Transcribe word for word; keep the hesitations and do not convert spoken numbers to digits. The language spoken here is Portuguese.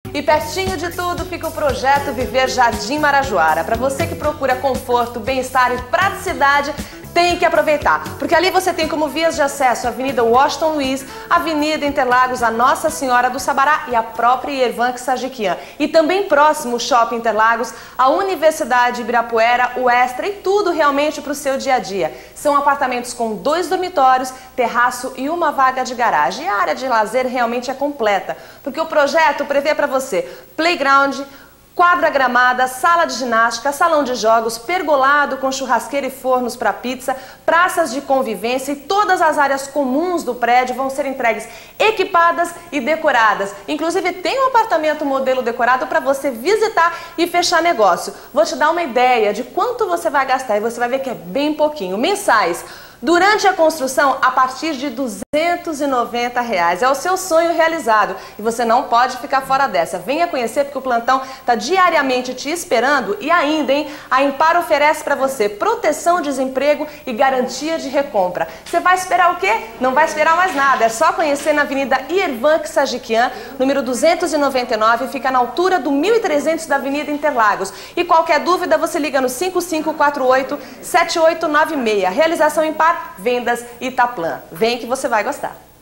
E pertinho de tudo fica o projeto Viver Jardim Marajoara. Para você que procura conforto, bem-estar e praticidade, tem que aproveitar, porque ali você tem como vias de acesso a Avenida Washington Luiz, Avenida Interlagos, a Nossa Senhora do Sabará e a própria Yervan Ksajikian. E também próximo o Shopping Interlagos, a Universidade Ibirapuera, o Extra e tudo realmente para o seu dia a dia. São apartamentos com dois dormitórios, terraço e uma vaga de garagem. E a área de lazer realmente é completa, porque o projeto prevê para você playground, quadra gramada, sala de ginástica, salão de jogos, pergolado com churrasqueira e fornos para pizza, praças de convivência e todas as áreas comuns do prédio vão ser entregues equipadas e decoradas. Inclusive tem um apartamento modelo decorado para você visitar e fechar negócio. Vou te dar uma ideia de quanto você vai gastar e você vai ver que é bem pouquinho. Mensais. Durante a construção, a partir de duzentos e noventa reais. É o seu sonho realizado e você não pode ficar fora dessa. Venha conhecer porque o plantão está diariamente te esperando e ainda, hein? A Impar oferece para você proteção, desemprego e garantia de recompra. Você vai esperar o quê? Não vai esperar mais nada. É só conhecer na Avenida Yervan Ksajikian, número duzentos e noventa e nove, fica na altura do mil e trezentos da Avenida Interlagos. E qualquer dúvida você liga no cinco cinco quatro oito, sete oito nove seis. Realização Impar, Vendas Itaplan. Vem que você vai gostar.